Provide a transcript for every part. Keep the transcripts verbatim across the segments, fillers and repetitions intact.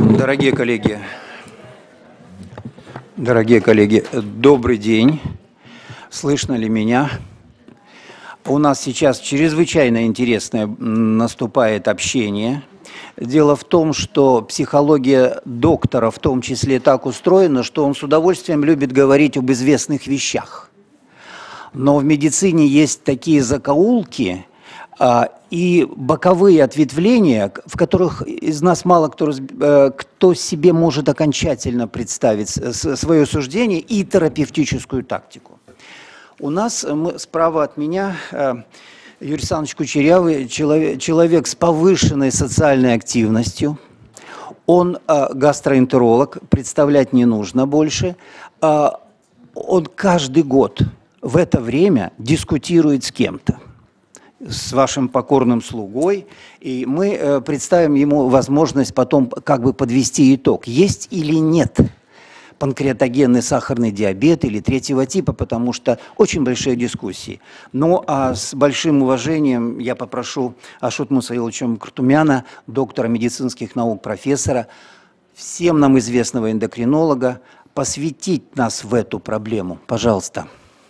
Дорогие коллеги, дорогие коллеги, добрый день. Слышно ли меня? У нас сейчас чрезвычайно интересное наступает общение. Дело в том, что психология доктора в том числе так устроена, что он с удовольствием любит говорить об известных вещах. Но в медицине есть такие закоулки а, и боковые ответвления, в которых из нас мало кто, кто себе может окончательно представить свое суждение и терапевтическую тактику. У нас мы, справа от меня Юрий Александрович Кучерявый, человек, человек с повышенной социальной активностью. Он гастроэнтеролог, представлять не нужно больше. Он каждый год в это время дискутирует с кем-то, с вашим покорным слугой, и мы представим ему возможность потом как бы подвести итог, есть или нет панкреатогенный сахарный диабет или третьего типа, потому что очень большие дискуссии. Ну, а с большим уважением я попрошу Ашота Мусаиловича Куртумяна, доктора медицинских наук, профессора, всем нам известного эндокринолога, посвятить нас в эту проблему. Пожалуйста.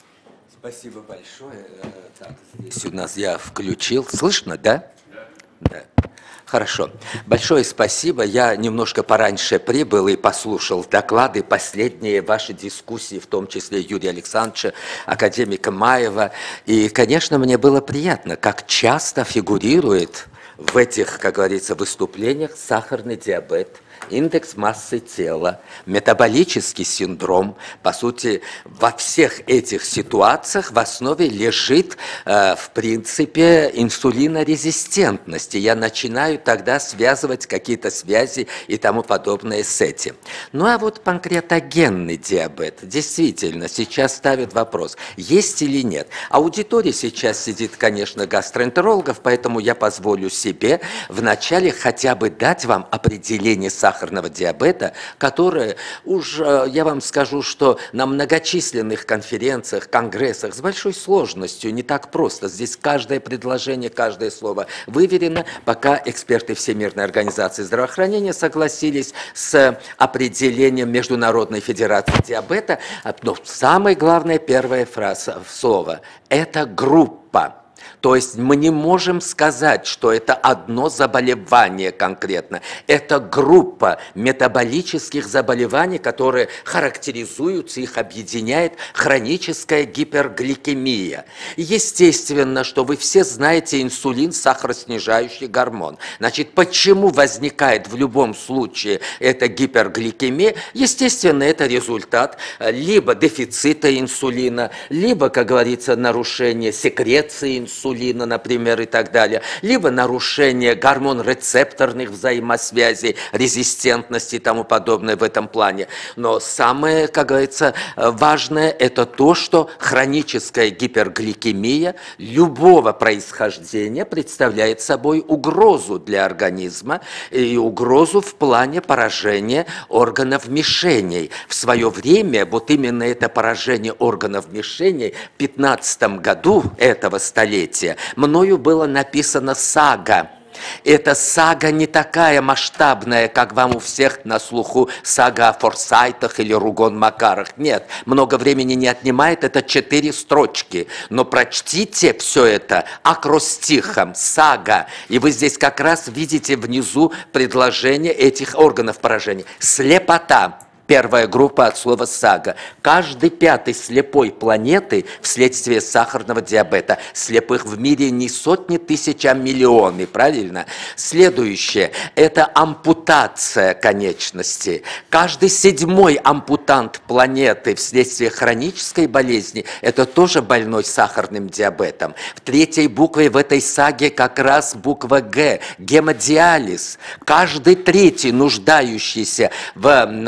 Спасибо большое. Так, здесь у нас я включил. Слышно, да? Да. Хорошо. Большое спасибо. Я немножко пораньше прибыл и послушал доклады, последние ваши дискуссии, в том числе Юрия Александровича, академика Маева. И, конечно, мне было приятно, как часто фигурирует в этих, как говорится, выступлениях сахарный диабет, индекс массы тела, метаболический синдром. По сути, во всех этих ситуациях в основе лежит, э, в принципе, инсулинорезистентность. И я начинаю тогда связывать какие-то связи и тому подобное с этим. Ну а вот панкреатогенный диабет, действительно, сейчас ставят вопрос, есть или нет. Аудитория сейчас сидит, конечно, гастроэнтерологов, поэтому я позволю себе вначале хотя бы дать вам определение сахарного сахарного диабета, которое уж, я вам скажу, что на многочисленных конференциях, конгрессах с большой сложностью, не так просто. Здесь каждое предложение, каждое слово выверено, пока эксперты Всемирной организации здравоохранения согласились с определением Международной федерации диабета. Но самое главное, первая фраза, слово – это группа. То есть мы не можем сказать, что это одно заболевание конкретно. Это группа метаболических заболеваний, которые характеризуются, их объединяет хроническая гипергликемия. Естественно, что вы все знаете инсулин, сахароснижающий гормон. Значит, почему возникает в любом случае эта гипергликемия? Естественно, это результат либо дефицита инсулина, либо, как говорится, нарушения секреции инсулина, например, и так далее, либо нарушение гормон-рецепторных взаимосвязей, резистентности и тому подобное в этом плане. Но самое, как говорится, важное – это то, что хроническая гипергликемия любого происхождения представляет собой угрозу для организма и угрозу в плане поражения органов мишеней. В свое время вот именно это поражение органов мишеней в пятнадцатом году этого столетия мною было написана сага. Эта сага не такая масштабная, как вам у всех на слуху сага о Форсайтах или Ругон-Макарах. Нет, много времени не отнимает, это четыре строчки. Но прочтите все это акростихом, сага. И вы здесь как раз видите внизу предложение этих органов поражения. Слепота. Первая группа от слова «сага». Каждый пятый слепой планеты вследствие сахарного диабета. Слепых в мире не сотни тысяч, а миллионы, правильно? Следующее – это ампутация конечности. Каждый седьмой ампутант планеты вследствие хронической болезни – это тоже больной сахарным диабетом. В третьей букве в этой саге как раз буква «Г» – гемодиализ. Каждый третий нуждающийся в, например,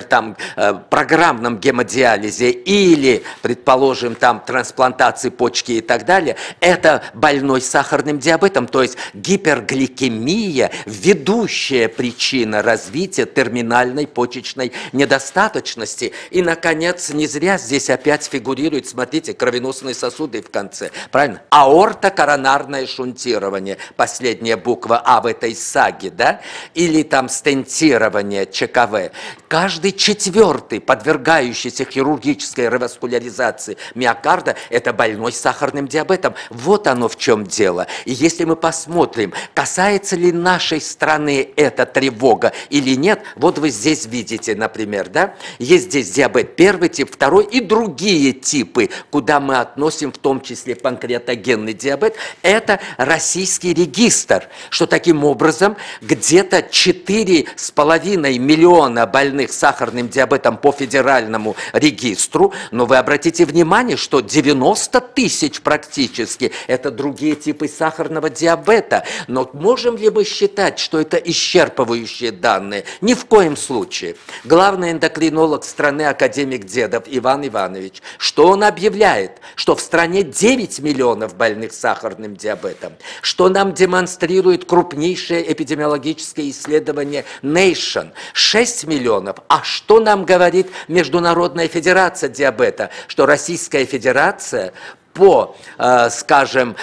там программном гемодиализе или, предположим, там трансплантации почки и так далее, это больной с сахарным диабетом, то есть гипергликемия – ведущая причина развития терминальной почечной недостаточности. И, наконец, не зря здесь опять фигурирует, смотрите, кровеносные сосуды в конце, правильно? Аортокоронарное шунтирование, последняя буква А в этой саге, да? Или там стентирование, ЧКВ. Каждый четвертый, подвергающийся хирургической реваскуляризации миокарда, это больной с сахарным диабетом. Вот оно в чем дело. И если мы посмотрим, касается ли нашей страны эта тревога или нет, вот вы здесь видите, например, да, есть здесь диабет первый тип, второй и другие типы, куда мы относим в том числе панкреатогенный диабет, это российский регистр, что таким образом где-то четыре с половиной миллиона больных с сахарным диабетом по федеральному регистру, но вы обратите внимание, что девяносто тысяч практически это другие типы сахарного диабета. Но можем ли мы считать, что это исчерпывающие данные? Ни в коем случае. Главный эндокринолог страны академик Дедов Иван Иванович, что он объявляет? Что в стране девять миллионов больных с сахарным диабетом. Что нам демонстрирует крупнейшее эпидемиологическое исследование Nation? шесть миллионов. А что нам говорит Международная федерация диабета? Что Российская Федерация по, э, скажем,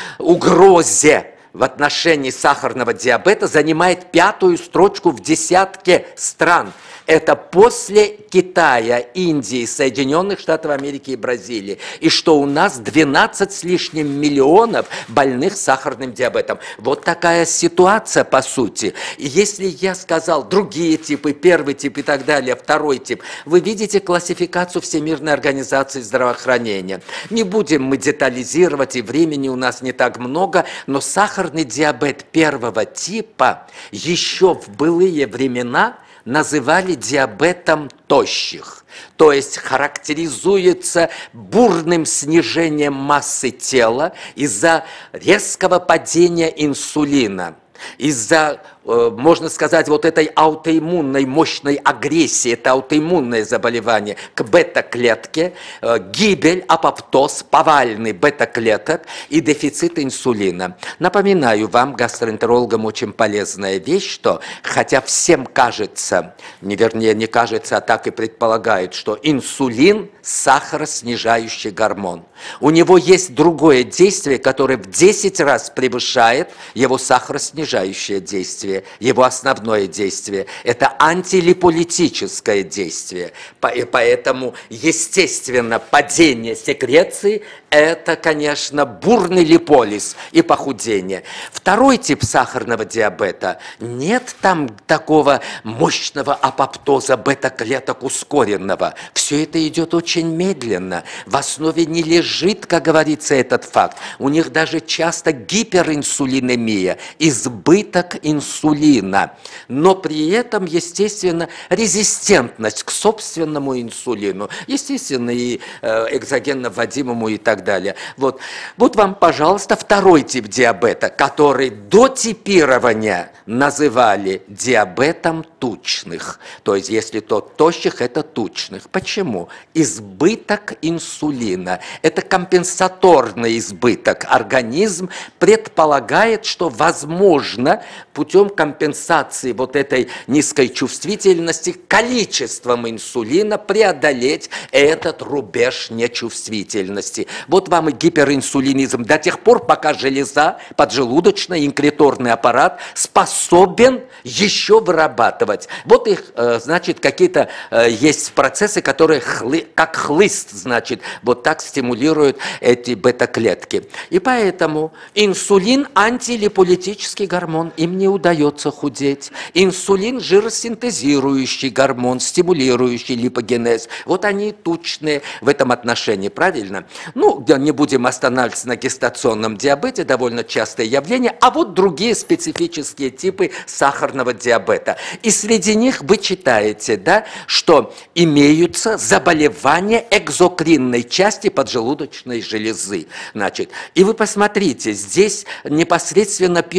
угрозе в отношении сахарного диабета занимает пятую строчку в десятке стран. Это после Китая, Индии, Соединенных Штатов Америки и Бразилии. И что у нас двенадцать с лишним миллионов больных с сахарным диабетом. Вот такая ситуация по сути. И если я сказал другие типы, первый тип и так далее, второй тип, вы видите классификацию Всемирной организации здравоохранения. Не будем мы детализировать, и времени у нас не так много, но сахарный диабет первого типа еще в былые времена называли диабетом тощих, то есть характеризуется бурным снижением массы тела из-за резкого падения инсулина, из-за, можно сказать, вот этой аутоиммунной мощной агрессии, это аутоиммунное заболевание к бета-клетке, гибель, апоптоз, повальный бета-клеток и дефицит инсулина. Напоминаю вам, гастроэнтерологам, очень полезная вещь, что хотя всем кажется, не вернее не кажется, а так и предполагают, что инсулин – сахароснижающий гормон. У него есть другое действие, которое в десять раз превышает его сахароснижающее действие. Его основное действие – это антилиполитическое действие. Поэтому, естественно, падение секреции – это, конечно, бурный липолиз и похудение. Второй тип сахарного диабета – нет там такого мощного апоптоза бета-клеток ускоренного. Все это идет очень медленно. В основе не лежит, как говорится, этот факт. У них даже часто гиперинсулинемия, избыток инсулина. Но при этом, естественно, резистентность к собственному инсулину. Естественно, и экзогенно вводимому и так далее. Вот. Вот вам, пожалуйста, второй тип диабета, который до типирования называли диабетом тучных. То есть, если тот тощих, это тучных. Почему? Избыток инсулина. Это компенсаторный избыток. Организм предполагает, что возможно путем компенсации вот этой низкой чувствительности количеством инсулина преодолеть этот рубеж нечувствительности. Вот вам и гиперинсулинизм до тех пор, пока железа, поджелудочный инкреторный аппарат способен еще вырабатывать. Вот их, значит, какие-то есть процессы, которые хлы, как хлыст, значит, вот так стимулируют эти бета-клетки. И поэтому инсулин – антилиполитический гормон, им не удается худеть. Инсулин – жиросинтезирующий гормон, стимулирующий липогенез. Вот они тучные в этом отношении, правильно? Ну, не будем останавливаться на гестационном диабете, довольно частое явление, а вот другие специфические типы сахарного диабета. И среди них вы читаете, да, что имеются заболевания экзокринной части поджелудочной железы. Значит, и вы посмотрите, здесь непосредственно пишут все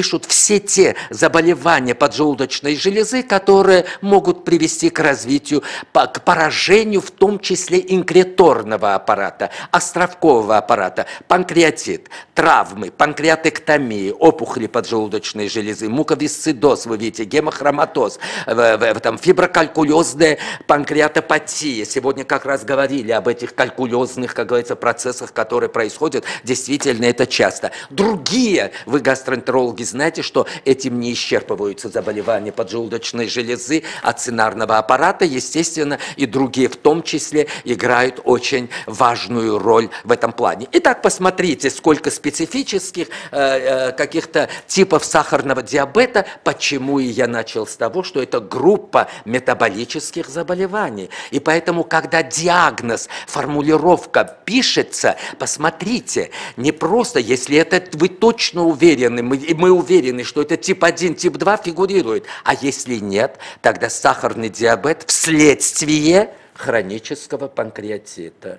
все те заболевания поджелудочной железы, которые могут привести к развитию, к поражению в том числе инкреторного аппарата, островкового аппарата, панкреатит, травмы, панкреатэктомии, опухоли поджелудочной железы, муковисцидоз, вы видите, гемохроматоз, там, фиброкалькулезная панкреатопатия. Сегодня как раз говорили об этих калькулезных, как говорится, процессах, которые происходят. Действительно, это часто. Другие, вы гастроэнтерологи знаете, что этим не исчерпываются заболевания поджелудочной железы, ацинарного аппарата, естественно, и другие в том числе играют очень важную роль в этом плане. Итак, посмотрите, сколько специфических э, э, каких-то типов сахарного диабета. Почему и я начал с того, что это группа метаболических заболеваний. И поэтому, когда диагноз, формулировка пишется, посмотрите, не просто, если это вы точно уверены, мы, мы уверены, что это тип один, тип два фигурирует, а если нет, тогда сахарный диабет вследствие хронического панкреатита,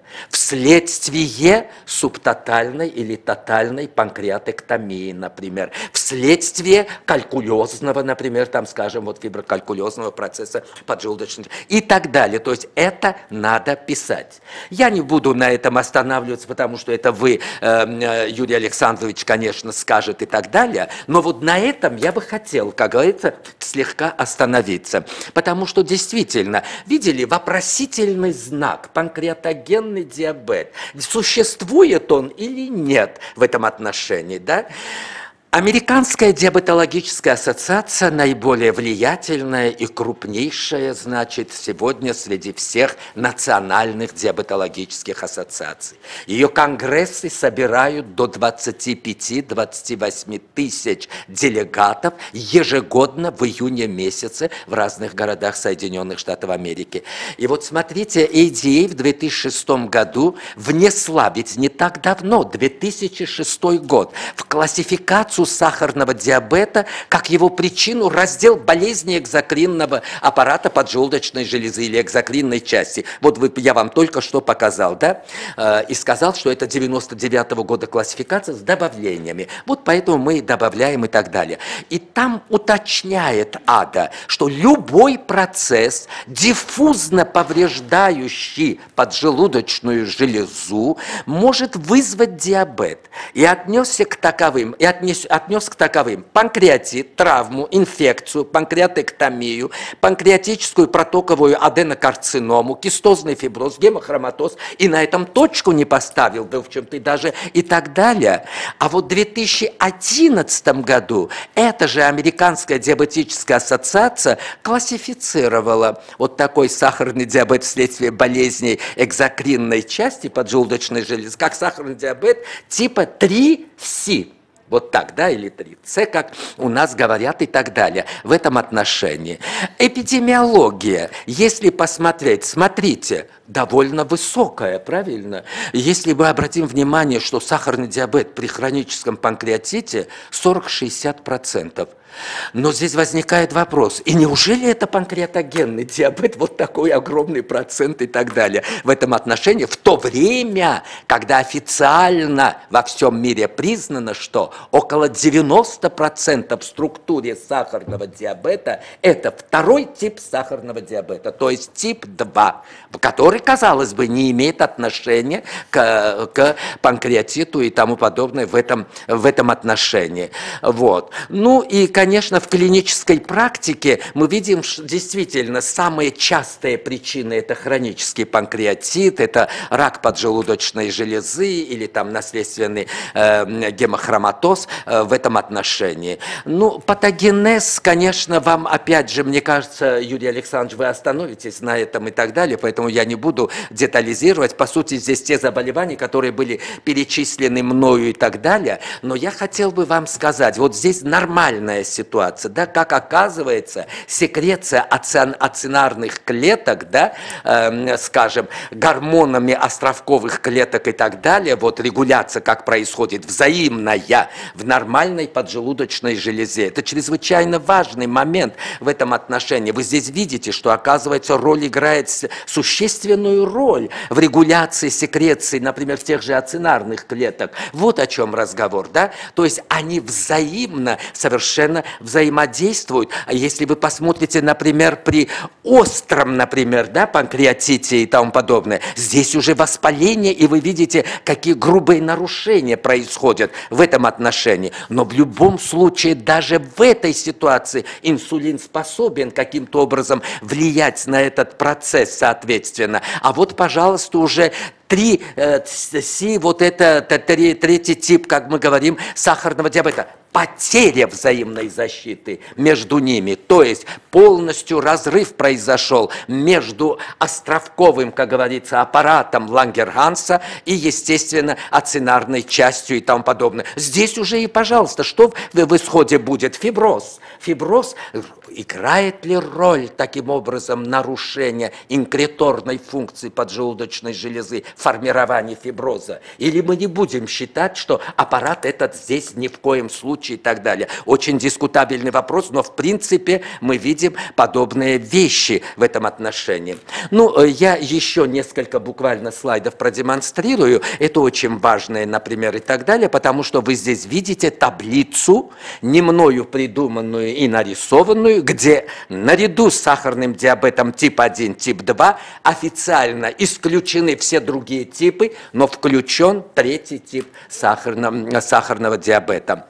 вследствие субтотальной или тотальной панкреатэктомии, например, вследствие калькулезного, например, там, скажем, вот фиброкалькулезного процесса поджелудочной и так далее. То есть это надо писать. Я не буду на этом останавливаться, потому что это вы, э, Юрий Александрович, конечно, скажет и так далее, но вот на этом я бы хотел, как говорится, слегка остановиться, потому что действительно, видели, вопросительный знак, панкреатогенный диабет, существует он или нет в этом отношении, да? Американская диабетологическая ассоциация наиболее влиятельная и крупнейшая, значит, сегодня среди всех национальных диабетологических ассоциаций. Ее конгрессы собирают до двадцати пяти — двадцати восьми тысяч делегатов ежегодно в июне месяце в разных городах Соединенных Штатов Америки. И вот смотрите, эй ди эй в две тысячи шестом году внесла, ведь не так давно, две тысячи шестой год, в классификацию сахарного диабета, как его причину, раздел болезни экзокринного аппарата поджелудочной железы или экзокринной части. Вот вы, я вам только что показал, да, э, и сказал, что это девяносто девятого года классификация с добавлениями. Вот поэтому мы добавляем и так далее. И там уточняет АДА, что любой процесс, диффузно повреждающий поджелудочную железу, может вызвать диабет. И отнесся к таковым, и отнес, отнес к таковым панкреатит, травму, инфекцию, панкреатэктомию, панкреатическую протоковую аденокарциному, кистозный фиброз, гемохроматоз, и на этом точку не поставил, да в чем-то даже и так далее. А вот в две тысячи одиннадцатом году эта же Американская диабетическая ассоциация классифицировала вот такой сахарный диабет вследствие болезней экзокринной части поджелудочной железы, как сахарный диабет типа три си. Вот так, да, или три С, как у нас говорят и так далее в этом отношении. Эпидемиология, если посмотреть, смотрите, довольно высокая, правильно? Если мы обратим внимание, что сахарный диабет при хроническом панкреатите сорок-шестьдесят процентов. Но здесь возникает вопрос, и неужели это панкреатогенный диабет, вот такой огромный процент и так далее в этом отношении, в то время, когда официально во всем мире признано, что около девяноста процентов в структуре сахарного диабета это второй тип сахарного диабета, то есть тип два, который, казалось бы, не имеет отношения к, к панкреатиту и тому подобное в этом, в этом отношении. Вот. Ну и, конечно, в клинической практике мы видим, что действительно самые частые причины – это хронический панкреатит, это рак поджелудочной железы или там наследственный э, гемохроматоз э, в этом отношении. Ну, патогенез, конечно, вам опять же, мне кажется, Юрий Александрович, вы остановитесь на этом и так далее, поэтому я не буду детализировать. По сути, здесь те заболевания, которые были перечислены мною и так далее, но я хотел бы вам сказать, вот здесь нормальная ситуация, да, как оказывается, секреция аци- ацинарных клеток, да, э, скажем, гормонами островковых клеток и так далее, вот регуляция, как происходит, взаимная в нормальной поджелудочной железе. Это чрезвычайно важный момент в этом отношении. Вы здесь видите, что, оказывается, роль играет существенная существенную роль в регуляции секреции, например, в тех же ацинарных клеток. Вот о чем разговор, да? То есть они взаимно, совершенно взаимодействуют. А если вы посмотрите, например, при остром, например, да, панкреатите и тому подобное, здесь уже воспаление, и вы видите, какие грубые нарушения происходят в этом отношении. Но в любом случае, даже в этой ситуации инсулин способен каким-то образом влиять на этот процесс, соответственно. А вот, пожалуйста, уже три, э, си, вот это, три, третий тип, как мы говорим, сахарного диабета. Потеря взаимной защиты между ними, то есть полностью разрыв произошел между островковым, как говорится, аппаратом Лангерганса и, естественно, ацинарной частью и тому подобное. Здесь уже и, пожалуйста, что в, в исходе будет? Фиброз. Фиброз играет ли роль, таким образом, нарушения инкреторной функции поджелудочной железы, формирования фиброза? Или мы не будем считать, что аппарат этот здесь ни в коем случае и так далее. Очень дискутабельный вопрос, но в принципе мы видим подобные вещи в этом отношении. Ну, я еще несколько буквально слайдов продемонстрирую. Это очень важное, например, и так далее, потому что вы здесь видите таблицу, не мною придуманную и нарисованную, где наряду с сахарным диабетом тип один, тип два официально исключены все другие типы, но включен третий тип сахарного, сахарного диабета.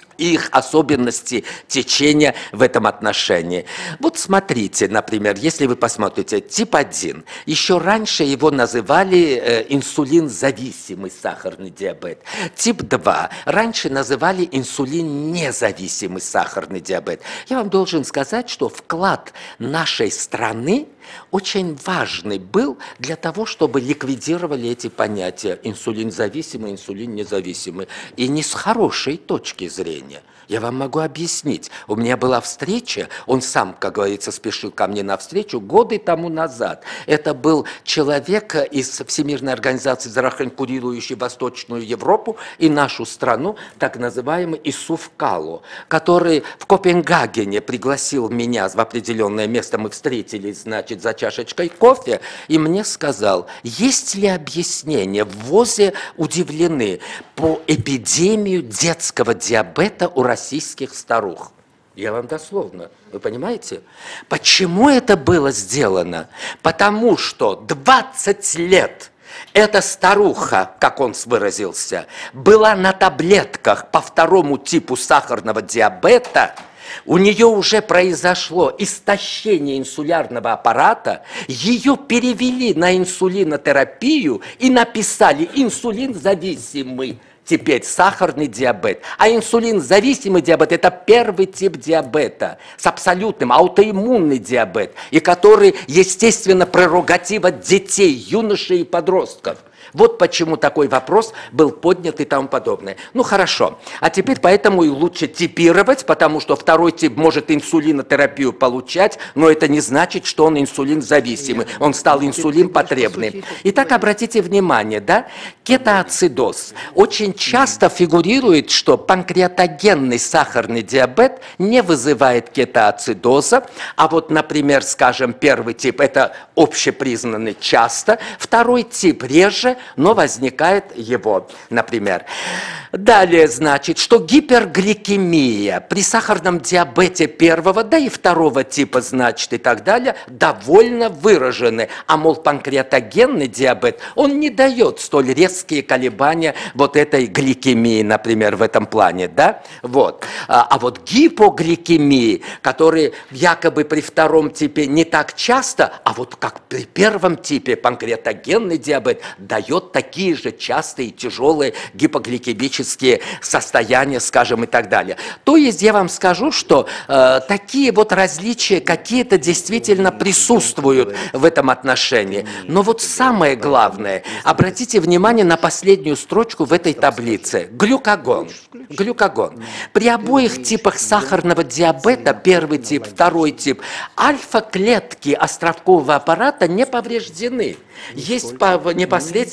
Их особенности течения в этом отношении. Вот смотрите, например, если вы посмотрите, тип один, еще раньше его называли э, инсулин-зависимый сахарный диабет. Тип два, раньше называли инсулин-независимый сахарный диабет. Я вам должен сказать, что вклад нашей страны очень важный был для того, чтобы ликвидировали эти понятия инсулин-зависимый, инсулин-независимый. И не с хорошей точки зрения. Я вам могу объяснить. У меня была встреча, он сам, как говорится, спешил ко мне навстречу годы тому назад. Это был человек из Всемирной организации здравоохранения, курирующий Восточную Европу и нашу страну, так называемый Исуф Кало, который в Копенгагене пригласил меня в определенное место. Мы встретились, значит, за чашечкой кофе, и мне сказал, есть ли объяснение, в ВОЗе удивлены по эпидемию детского диабета у российских старух. Я вам дословно, вы понимаете? Почему это было сделано? Потому что двадцать лет эта старуха, как он выразился, была на таблетках по второму типу сахарного диабета. У нее уже произошло истощение инсулярного аппарата, ее перевели на инсулинотерапию и написали инсулин-зависимый. Теперь сахарный диабет. А инсулин-зависимый диабет – это первый тип диабета с абсолютным аутоиммунный диабет, и который, естественно, прерогатива детей, юношей и подростков. Вот почему такой вопрос был поднят и тому подобное. Ну хорошо, а теперь поэтому и лучше типировать, потому что второй тип может инсулинотерапию получать, но это не значит, что он инсулин-зависимый, он стал инсулин-потребным. Итак, обратите внимание, да, кетоацидоз. Очень часто фигурирует, что панкреатогенный сахарный диабет не вызывает кетоацидоза, а вот, например, скажем, первый тип – это общепризнанный часто, второй тип реже, но возникает его, например. Далее, значит, что гипергликемия при сахарном диабете первого, да и второго типа, значит, и так далее, довольно выражены. А, мол, панкреатогенный диабет, он не дает столь резкие колебания вот этой гликемии, например, в этом плане, да? Вот. А, а вот гипогликемии, которые якобы при втором типе не так часто, а вот как при первом типе панкреатогенный диабет, дает такие же частые тяжелые гипогликемические состояния, скажем, и так далее. То есть я вам скажу, что э, такие вот различия какие-то действительно присутствуют в этом отношении. Но вот самое главное, обратите внимание на последнюю строчку в этой таблице. Глюкагон. Глюкагон. При обоих типах сахарного диабета, первый тип, второй тип, альфа-клетки островкового аппарата не повреждены. Есть непосредственно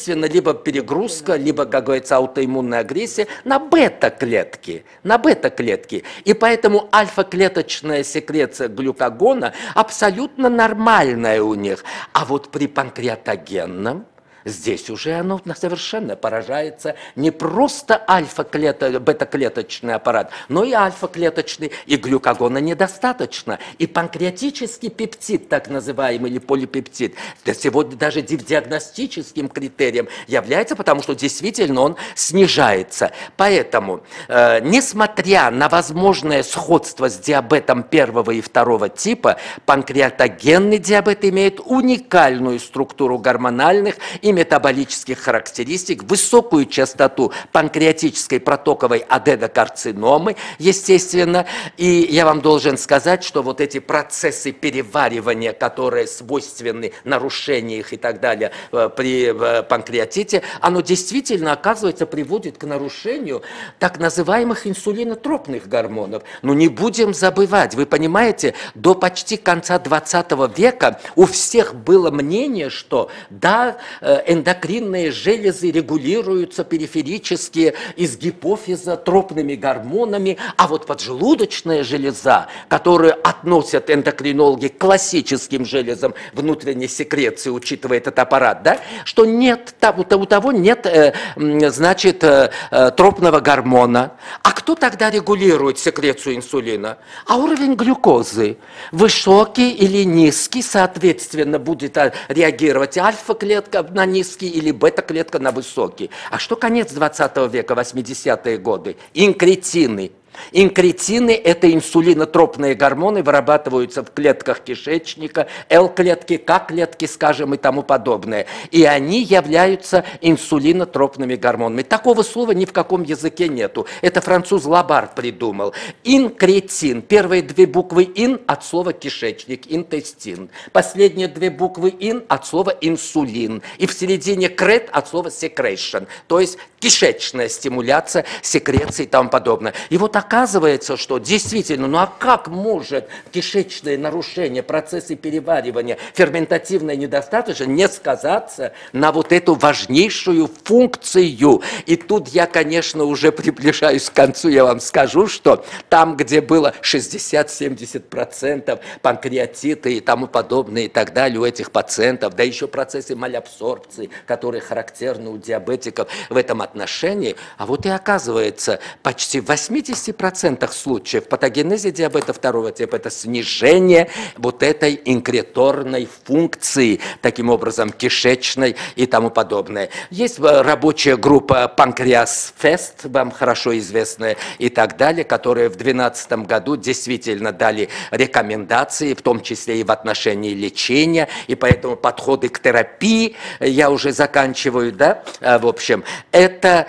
естественно, либо перегрузка, либо, как говорится, аутоиммунная агрессия на бета-клетки, на бета-клетки. И поэтому альфа-клеточная секреция глюкагона абсолютно нормальная у них. А вот при панкреатогенном здесь уже оно совершенно поражается не просто альфа-клеточный, бета-клеточный аппарат, но и альфа-клеточный, и глюкагона недостаточно. И панкреатический пептид, так называемый, или полипептид, сегодня даже диагностическим критерием является, потому что действительно он снижается. Поэтому, э, несмотря на возможное сходство с диабетом первого и второго типа, панкреатогенный диабет имеет уникальную структуру гормональных и метаболических характеристик, высокую частоту панкреатической протоковой аденокарциномы, естественно. И я вам должен сказать, что вот эти процессы переваривания, которые свойственны нарушению их и так далее при панкреатите, оно действительно, оказывается, приводит к нарушению так называемых инсулинотропных гормонов. Но не будем забывать, вы понимаете, до почти конца двадцатого века у всех было мнение, что да, эндокринные железы регулируются периферически из гипофиза тропными гормонами, а вот поджелудочная железа, которую относят эндокринологи к классическим железам внутренней секреции, учитывая этот аппарат, да, что нет, у того нет, значит, тропного гормона. А кто тогда регулирует секрецию инсулина? А уровень глюкозы высокий или низкий, соответственно, будет реагировать альфа-клетка на низкий или бета-клетка на высокий. А что конец двадцатого века, восьмидесятые годы? Инкретины. Инкретины – это инсулинотропные гормоны, вырабатываются в клетках кишечника, Л-клетки, К-клетки, скажем, и тому подобное. И они являются инсулинотропными гормонами. Такого слова ни в каком языке нету. Это француз Лабар придумал. Инкретин. Первые две буквы «ин» от слова «кишечник», интестин. Последние две буквы «ин» от слова «инсулин». И в середине «крет» от слова «secretion», то есть кишечная стимуляция, секреции и тому подобное. И вот оказывается, что действительно, ну а как может кишечное нарушение, процессы переваривания, ферментативная недостаточность не сказаться на вот эту важнейшую функцию? И тут я, конечно, уже приближаюсь к концу, я вам скажу, что там, где было шестьдесят-семьдесят процентов панкреатита и тому подобное и так далее у этих пациентов, да еще процессы малябсорбции, которые характерны у диабетиков в этом отношении, а вот и оказывается, почти в восьмидесяти процентах случаев патогенеза диабета второго типа – это снижение вот этой инкреторной функции, таким образом кишечной и тому подобное. Есть рабочая группа Pancreas Fest, вам хорошо известная, и так далее, которые в две тысячи двенадцатом году действительно дали рекомендации, в том числе и в отношении лечения, и поэтому подходы к терапии, я уже заканчиваю, да, в общем, это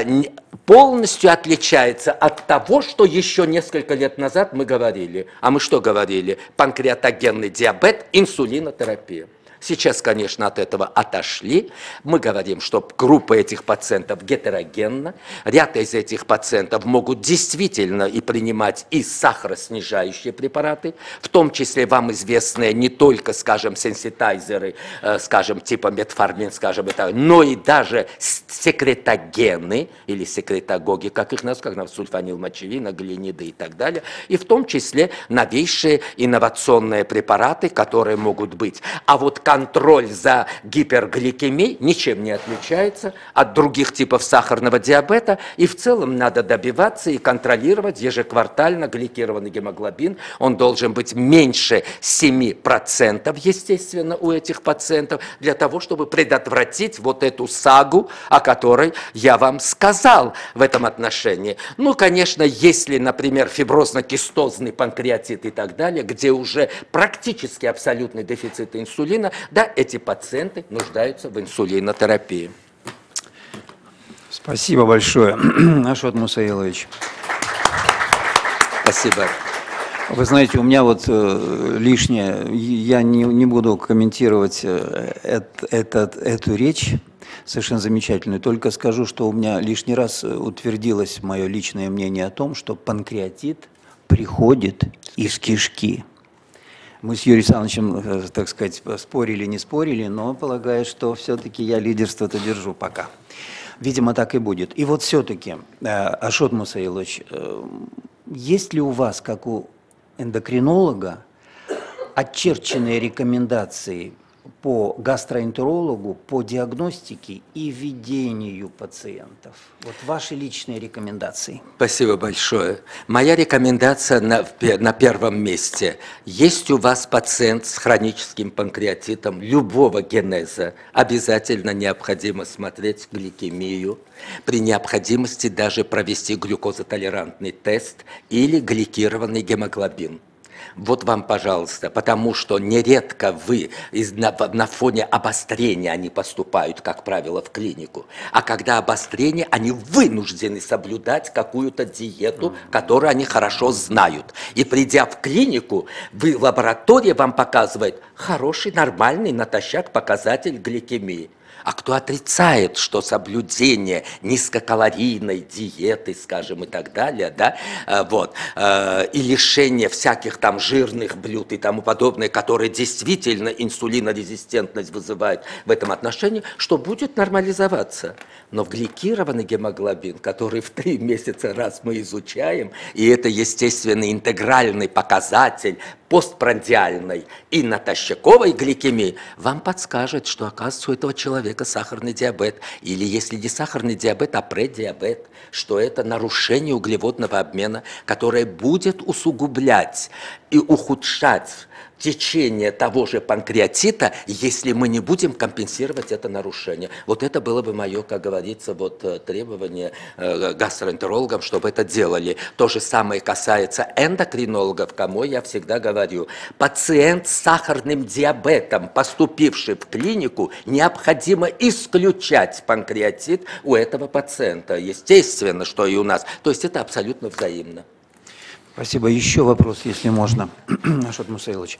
полностью отличается от того, что еще несколько лет назад мы говорили. А мы что говорили? Панкреатогенный диабет, инсулинотерапия. Сейчас, конечно, от этого отошли. Мы говорим, что группа этих пациентов гетерогенна. Ряд из этих пациентов могут действительно и принимать и сахароснижающие препараты, в том числе вам известные не только, скажем, сенситайзеры, скажем, типа метформин, скажем, это, но и даже секретогены или секретогоги, как их называют, как на сульфанилмочевина, глиниды и так далее, и в том числе новейшие инновационные препараты, которые могут быть. А вот контроль за гипергликемией ничем не отличается от других типов сахарного диабета, и в целом надо добиваться и контролировать ежеквартально гликированный гемоглобин. Он должен быть меньше семи процентов, естественно, у этих пациентов, для того, чтобы предотвратить вот эту сагу, о которой я вам сказал в этом отношении. Ну, конечно, если, например, фиброзно-кистозный панкреатит и так далее, где уже практически абсолютный дефицит инсулина, да, эти пациенты нуждаются в инсулинотерапии. Спасибо большое, Ашот Мусаилович. Спасибо. Вы знаете, у меня вот э, лишнее, я не, не буду комментировать э, этот, эту речь, совершенно замечательную, только скажу, что у меня лишний раз утвердилось мое личное мнение о том, что панкреатит приходит из кишки. Мы с Юрием Александровичем, так сказать, спорили, не спорили, но полагаю, что все-таки я лидерство-то держу пока. Видимо, так и будет. И вот все-таки, Ашот Мусаилович, есть ли у вас, как у эндокринолога, очерченные рекомендации по гастроэнтерологу, по диагностике и ведению пациентов? Вот ваши личные рекомендации. Спасибо большое. Моя рекомендация на, на первом месте. Есть у вас пациент с хроническим панкреатитом любого генеза, обязательно необходимо смотреть гликемию, при необходимости даже провести глюкозотолерантный тест или гликированный гемоглобин. Вот вам, пожалуйста, потому что нередко вы из, на, на фоне обострения они поступают, как правило, в клинику, а когда обострение, они вынуждены соблюдать какую-то диету, которую они хорошо знают. И придя в клинику, вы, лаборатория вам показывает хороший, нормальный натощак показатель гликемии. А кто отрицает, что соблюдение низкокалорийной диеты, скажем, и так далее, да, вот, и лишение всяких там жирных блюд и тому подобное, которые действительно инсулинорезистентность вызывают в этом отношении, что будет нормализоваться. Но в гликированный гемоглобин, который в три месяца раз мы изучаем, и это, естественно, интегральный показатель постпрандиальной и натощаковой гликемии, вам подскажет, что, оказывается, у этого человека сахарный диабет, или если не сахарный диабет, а предиабет, что это нарушение углеводного обмена, которое будет усугублять и ухудшать течение того же панкреатита, если мы не будем компенсировать это нарушение. Вот это было бы мое, как говорится, вот, требование э, гастроэнтерологам, чтобы это делали. То же самое касается эндокринологов, кому я всегда говорю. Пациент с сахарным диабетом, поступивший в клинику, необходимо исключать панкреатит у этого пациента. Естественно, что и у нас. То есть это абсолютно взаимно. Спасибо. Еще вопрос, если можно, Ашот Мусаилович.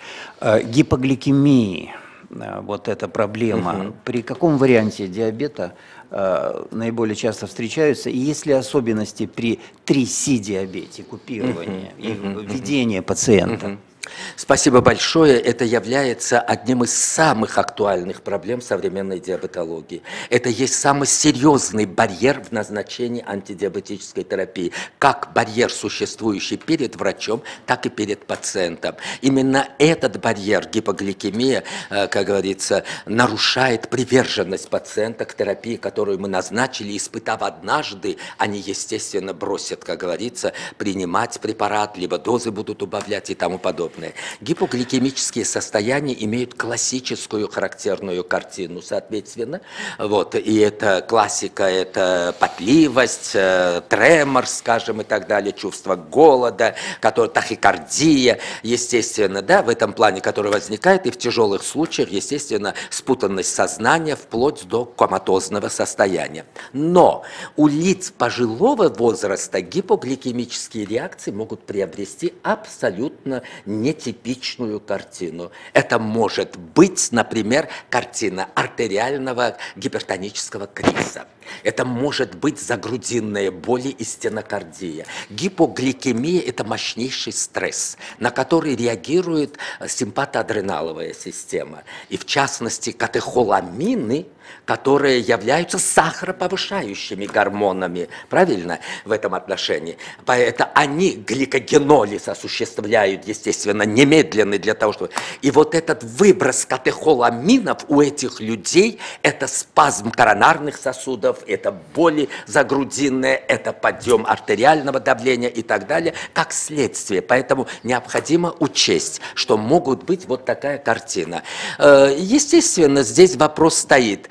Гипогликемии, вот эта проблема, угу. При каком варианте диабета наиболее часто встречаются, и есть ли особенности при три си диабете, купирования угу. и угу. ведения пациента? Угу. Спасибо большое. Это является одним из самых актуальных проблем современной диабетологии. Это есть самый серьезный барьер в назначении антидиабетической терапии. Как барьер, существующий перед врачом, так и перед пациентом. Именно этот барьер, гипогликемия, как говорится, нарушает приверженность пациента к терапии, которую мы назначили. Испытав однажды, они, естественно, бросят, как говорится, принимать препарат, либо дозы будут убавлять и тому подобное. Гипогликемические состояния имеют классическую характерную картину, соответственно. Вот, и это классика, это потливость, тремор, скажем, и так далее, чувство голода, который, тахикардия, естественно, да, в этом плане, который возникает, и в тяжелых случаях, естественно, спутанность сознания вплоть до коматозного состояния. Но у лиц пожилого возраста гипогликемические реакции могут приобрести абсолютно нетипичную картину. Это может быть, например, картина артериального гипертонического криза. Это может быть загрудинные боли и стенокардия. Гипогликемия – это мощнейший стресс, на который реагирует симпатоадреналовая система. И в частности, катехоламины, которые являются сахароповышающими гормонами, правильно, в этом отношении. Поэтому они гликогенолиз осуществляют, естественно, немедленный для того, чтобы... И вот этот выброс катехоламинов у этих людей – это спазм коронарных сосудов, это боли загрудинные, это подъем артериального давления и так далее, как следствие. Поэтому необходимо учесть, что могут быть вот такая картина. Естественно, здесь вопрос стоит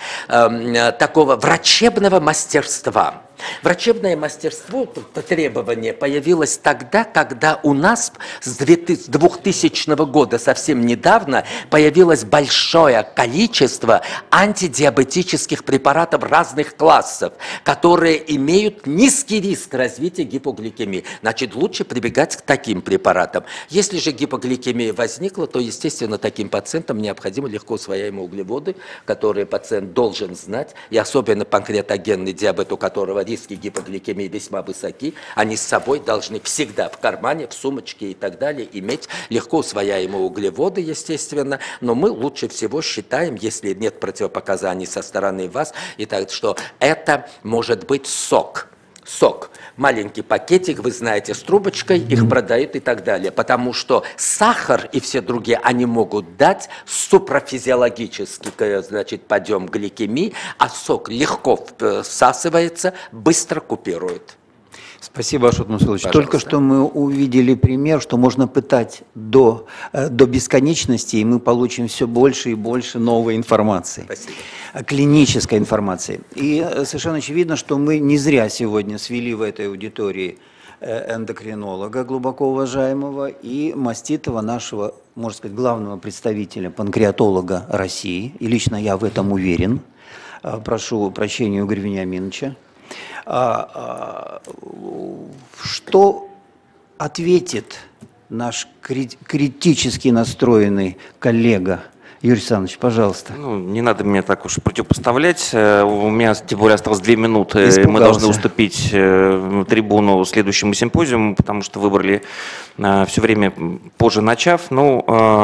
такого врачебного мастерства. Врачебное мастерство, требование появилось тогда, когда у нас с двухтысячного года, совсем недавно, появилось большое количество антидиабетических препаратов разных классов, которые имеют низкий риск развития гипогликемии. Значит, лучше прибегать к таким препаратам. Если же гипогликемия возникла, то, естественно, таким пациентам необходимы легко усвояемые углеводы, которые пациент должен знать, и особенно панкреатогенный диабет, у которого риски гипогликемии весьма высоки, они с собой должны всегда в кармане, в сумочке и так далее иметь легко усвояемые углеводы, естественно, но мы лучше всего считаем, если нет противопоказаний со стороны вас, и так, что это может быть сок. Сок. Маленький пакетик, вы знаете, с трубочкой, их продают и так далее. Потому что сахар и все другие, они могут дать суpraфизиологический, значит, подъем гликемии, а сок легко всасывается, быстро купирует. Спасибо, Ашот Мусаилович. Только что мы увидели пример, что можно пытать до, до бесконечности, и мы получим все больше и больше новой информации. Спасибо. Клинической информации. И совершенно очевидно, что мы не зря сегодня свели в этой аудитории эндокринолога, глубоко уважаемого, и маститого, нашего, можно сказать, главного представителя панкреатолога России. И лично я в этом уверен. Прошу прощения у Игоря Вениаминовича. Что ответит наш критически настроенный коллега? Юрий Александрович, пожалуйста. Ну, не надо меня так уж противопоставлять. У меня, тем более, осталось две минуты. Испугался. Мы должны уступить трибуну следующему симпозиуму, потому что выбрали все время позже начав. Ну,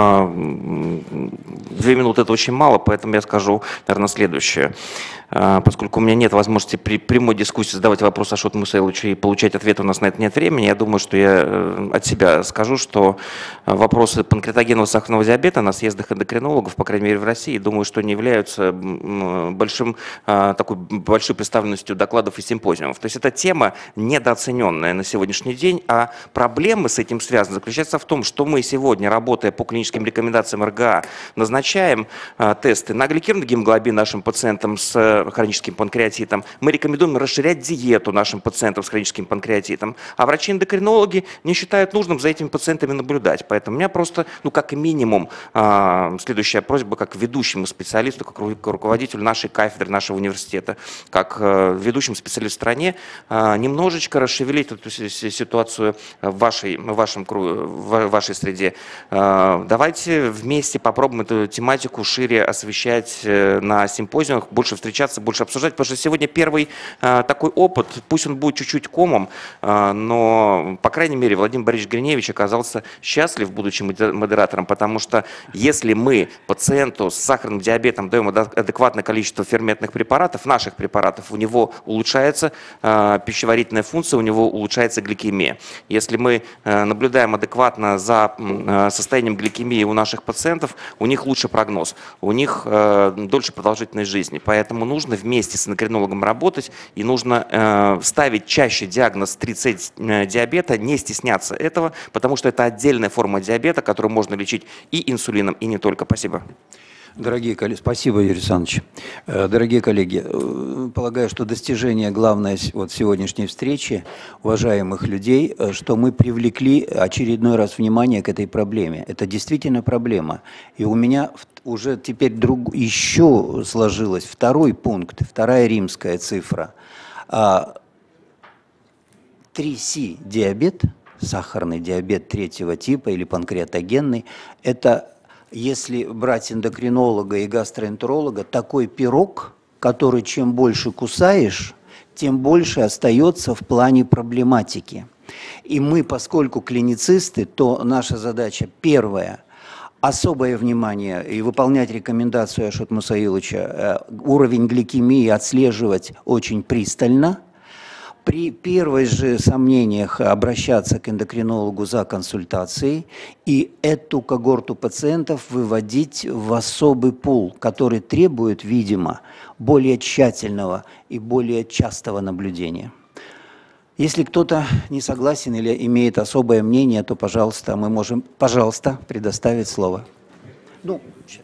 две минуты – это очень мало, поэтому я скажу, наверное, следующее. Поскольку у меня нет возможности при прямой дискуссии задавать вопрос Ашоту Мусаиловичу и получать ответ, у нас на это нет времени, я думаю, что я от себя скажу, что вопросы панкреатогенного сахарного диабета на съездах эндокринологов, по крайней мере в России, думаю, что не являются большим, такой большой представленностью докладов и симпозиумов. То есть это тема недооцененная на сегодняшний день, а проблемы с этим связаны заключаются в том, что мы сегодня, работая по клиническим рекомендациям эр гэ а, назначаем тесты на гликированный гемоглобин нашим пациентам с хроническим панкреатитом, мы рекомендуем расширять диету нашим пациентам с хроническим панкреатитом, а врачи-эндокринологи не считают нужным за этими пациентами наблюдать. Поэтому у меня просто, ну, как минимум, следующая просьба, как ведущему специалисту, как руководителю нашей кафедры, нашего университета, как ведущему специалисту в стране, немножечко расшевелить эту ситуацию в вашей, в вашем, в вашей среде. Давайте вместе попробуем эту тематику шире освещать на симпозиумах, больше встречаться, больше обсуждать, потому что сегодня первый э, такой опыт, пусть он будет чуть-чуть комом, э, но, по крайней мере, Владимир Борисович Гриневич оказался счастлив, будучи модератором, потому что если мы пациенту с сахарным диабетом даем адекватное количество ферментных препаратов, наших препаратов, у него улучшается э, пищеварительная функция, у него улучшается гликемия. Если мы э, наблюдаем адекватно за э, состоянием гликемии у наших пациентов, у них лучше прогноз, у них э, дольше продолжительность жизни. Поэтому нужно вместе с эндокринологом работать и нужно э, ставить чаще диагноз тридцать диабета, не стесняться этого, потому что это отдельная форма диабета, которую можно лечить и инсулином, и не только. Спасибо. Дорогие коллеги, спасибо, Юрий Александрович. Дорогие коллеги, полагаю, что достижение главное вот сегодняшней встречи, уважаемых людей, что мы привлекли очередной раз внимание к этой проблеме. Это действительно проблема. И у меня уже теперь друг, еще сложилось второй пункт, вторая римская цифра. три си диабет, сахарный диабет третьего типа или панкреатогенный, это, если брать эндокринолога и гастроэнтеролога, такой пирог, который чем больше кусаешь, тем больше остается в плане проблематики. И мы, поскольку клиницисты, то наша задача первая – особое внимание и выполнять рекомендацию Ашота Мусаиловича, уровень гликемии отслеживать очень пристально. При первых же сомнениях обращаться к эндокринологу за консультацией и эту когорту пациентов выводить в особый пул, который требует, видимо, более тщательного и более частого наблюдения. Если кто-то не согласен или имеет особое мнение, то, пожалуйста, мы можем, пожалуйста, предоставить слово. Ну, сейчас.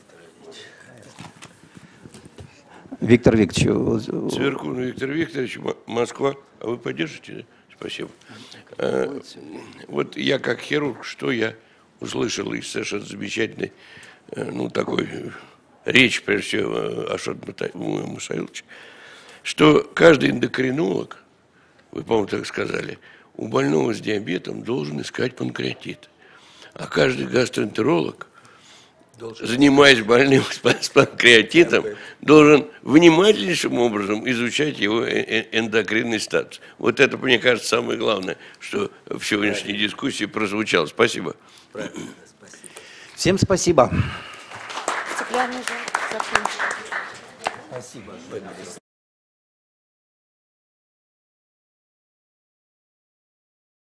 Виктор Викторович. Цверкун Виктор Викторович, Москва. А вы поддержите? Спасибо. А, вот я как хирург, что я услышал из совершенно замечательной, ну, такой речь, прежде всего, Ашота Мусаиловича, что каждый эндокринолог, вы, по-моему, так сказали, у больного с диабетом должен искать панкреатит. А каждый гастроэнтеролог занимаясь больным с панкреатитом, должен внимательнейшим образом изучать его эндокринный статус. Вот это, мне кажется, самое главное, что в сегодняшней дискуссии прозвучало. Спасибо. Всем спасибо. Стеклянный зал закончен. Спасибо.